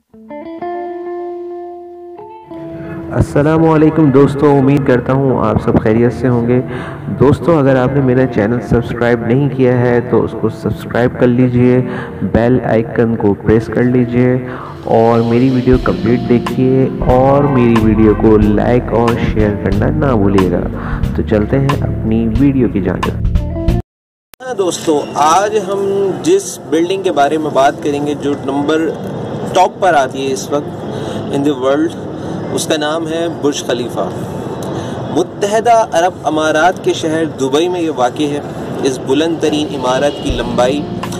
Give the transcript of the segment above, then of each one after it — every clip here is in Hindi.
अस्सलामुअलैकुम दोस्तों, उम्मीद करता हूँ आप सब खैरियत से होंगे। दोस्तों, अगर आपने मेरा चैनल सब्सक्राइब नहीं किया है तो उसको सब्सक्राइब कर लीजिए, बेल आइकन को प्रेस कर लीजिए और मेरी वीडियो कंप्लीट देखिए और मेरी वीडियो को लाइक और शेयर करना ना भूलिएगा। तो चलते हैं अपनी वीडियो की जानिब। दोस्तों, आज हम जिस बिल्डिंग के बारे में बात करेंगे जो नंबर टॉप पर आती है इस वक्त इन द वर्ल्ड, उसका नाम है बुर्ज खलीफा। मुत्तहदा अरब अमारात के शहर दुबई में ये वाक़ है। इस बुलंद तरीन इमारत की लंबाई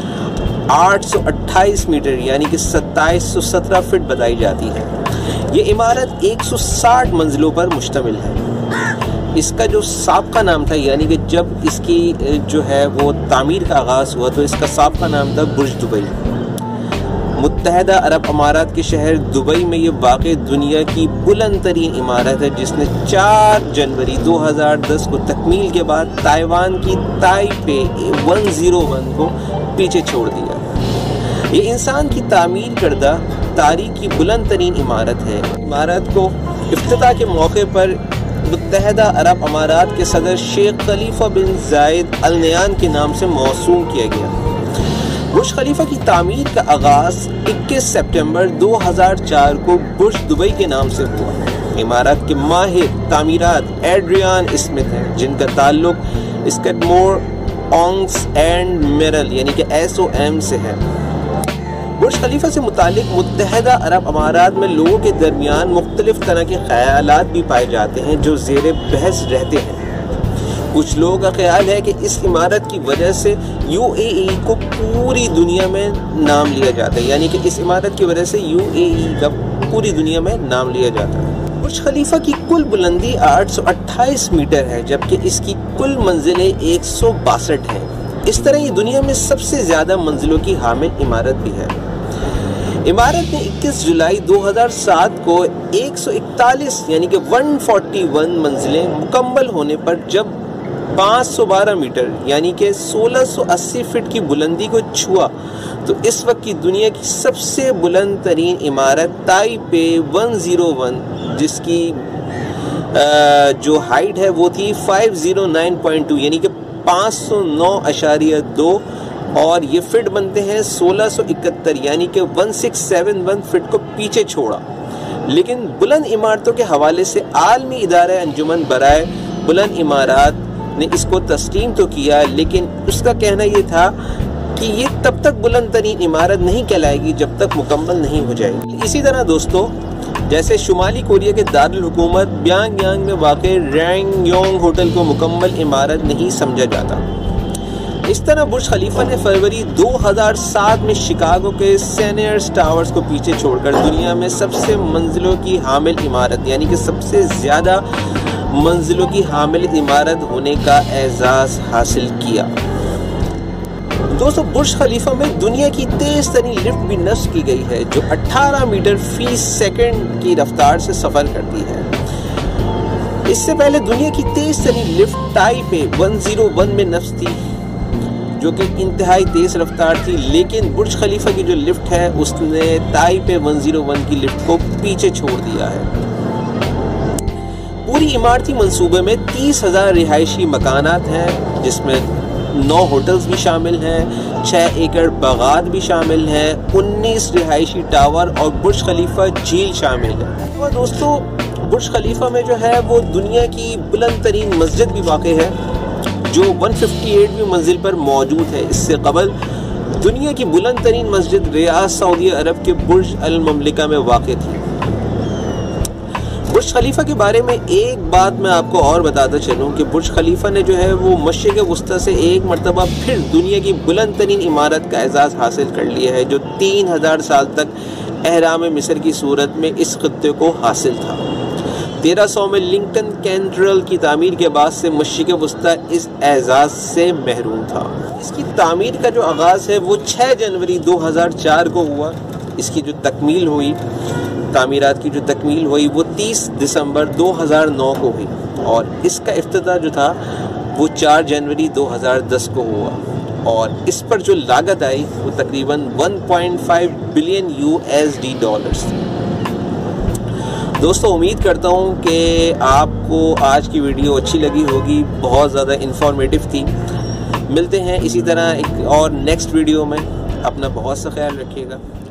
828 मीटर यानी कि 2717 फीट बताई जाती है। ये इमारत 160 मंजिलों पर मुश्तमिल है। इसका जो साबका नाम था, यानी कि जब इसकी जो है वो तामीर का आगाज़ हुआ तो इसका साबका नाम था बुर्ज दुबई। मुत्तहदा अरब अमारात के शहर दुबई में ये वाक़ दुनिया की बुलंद तरीन इमारत है, जिसने 4 जनवरी 2010 को तकमील के बाद ताइवान की ताइपे 101 को पीछे छोड़ दिया। ये इंसान की तामीर करदा तारीख की बुलंद तरीन इमारत है। इमारत को इफ्तिताह के मौके पर मुत्तहदा अरब अमारात के सदर शेख खलीफा बिन जायद अल नयान के नाम से मौसूम किया गया। बुर्ज खलीफा की तामीर का आगाज़ 21 सितंबर 2004 को बुर्ज दुबई के नाम से हुआ। इमारत के माहिर तामीरात एड्रियान स्मिथ हैं, जिनका ताल्लुक स्कटमोर ऑन्ग्स एंड मेरल यानी कि SOM से है। बुर्ज खलीफा से मुतालिक मुत्तहदा अरब अमारात में लोगों के दरमियान मुख्तलिफ तरह के ख्यालात भी पाए जाते हैं जो ज़ेरे बहस रहते हैं। कुछ लोगों का ख्याल है कि इस इमारत की वजह से UAE को पूरी दुनिया में नाम लिया जाता है, यानी कि इस इमारत की वजह से UAE का पूरी दुनिया में नाम लिया जाता है। बुर्ज खलीफा की कुल बुलंदी 828 मीटर है, जबकि इसकी कुल मंजिलें 162 हैं। इस तरह ये दुनिया में सबसे ज़्यादा मंजिलों की हामिल इमारत भी है। इमारत ने 21 जुलाई 2007 को 141 यानी कि 141 मंजिलें मुकम्मल होने पर जब 512 मीटर यानी कि 1680 फीट की बुलंदी को छुआ तो इस वक्त की दुनिया की सबसे बुलंद तरीन इमारत ताइपे 101, जिसकी जो हाइट है वो थी 509.2 यानी कि 509.2 और ये फिट बनते हैं 1671 यानी कि 1671 फिट को पीछे छोड़ा। लेकिन बुलंद इमारतों के हवाले से आलमी इदारा अंजुमन बराए बुलंद इमारत ने इसको तस्लीम तो किया, लेकिन उसका कहना ये था कि ये तब तक बुलंद तरीन इमारत नहीं कहलाएगी जब तक मुकम्मल नहीं हो जाएगी। इसी तरह दोस्तों, जैसे शुमाली कोरिया के दारुल हुकूमत ब्यांगयांग में वाक़े रैंगयोंग होटल को मुकम्मल इमारत नहीं समझा जाता, इस तरह बुर्ज खलीफा ने फरवरी 2007 में शिकागो के सेनियर्स टावर्स को पीछे छोड़कर दुनिया में सबसे मंजिलों की हामिल इमारत यानी कि सबसे ज़्यादा मंजिलों की हामिल इमारत होने का एजाज़ हासिल किया। दोस्तों, बुर्ज खलीफा में दुनिया की तेज़ तरीन लिफ्ट भी नस्ब की गई है, जो 18 मीटर फी सेकंड की रफ्तार से सफ़र करती है। इससे पहले दुनिया की तेज़ तरीन लिफ्ट ताइपे 101 में नस्ब थी, जो कि इंतहाई तेज़ रफ्तार थी, लेकिन बुर्ज खलीफा की जो लिफ्ट है उसने ताइपे 101 की लिफ्ट को पीछे छोड़ दिया है। पूरी इमारती मंसूबे में 30,000 रिहायशी मकानात हैं, जिसमें 9 होटल्स भी शामिल हैं, 6 एकड़ बागात भी शामिल हैं, 19 रिहायशी टावर और बुर्ज खलीफा झील शामिल है। और दोस्तों, बुर्ज खलीफा में जो है वो दुनिया की बुलंद तरीन मस्जिद भी वाक़ है, जो 158वीं मंजिल पर मौजूद है। इससे कबल दुनिया की बुलंद तरीन मस्जिद रियाद सऊदी अरब के बुर्ज अल ममलिका में वाक़ थी। बुर्ज खलीफा के बारे में एक बात मैं आपको और बताता चलूँ कि बुर्ज खलीफा ने जो है वो मशरिक़ वस्ता से एक मरतबा फिर दुनिया की बुलंद तरीन इमारत का एजाज़ हासिल कर लिया है, जो 3000 साल तक एहराम मिस्र की सूरत में इस खत्ते को हासिल था। 1300 में लिंकन कैथेड्रल की तामीर के बाद से मशरिक़ वस्ता इस एजाज़ से महरूम था। इसकी तामीर का जो आगाज़ है वो 6 जनवरी 2004 को हुआ। इसकी जो तकमील हुई, तामीरात की जो तकमील हुई वो 30 दिसंबर 2009 को हुई और इसका इफ्तिताह जो था वो 4 जनवरी 2010 को हुआ। और इस पर जो लागत आई वो तकरीबन 1.5 बिलियन USD डॉलर्स थी। दोस्तों उम्मीद करता हूँ कि आपको आज की वीडियो अच्छी लगी होगी, बहुत ज़्यादा इंफॉर्मेटिव थी। मिलते हैं इसी तरह एक और नेक्स्ट वीडियो में। अपना बहुत सा ख्याल रखिएगा।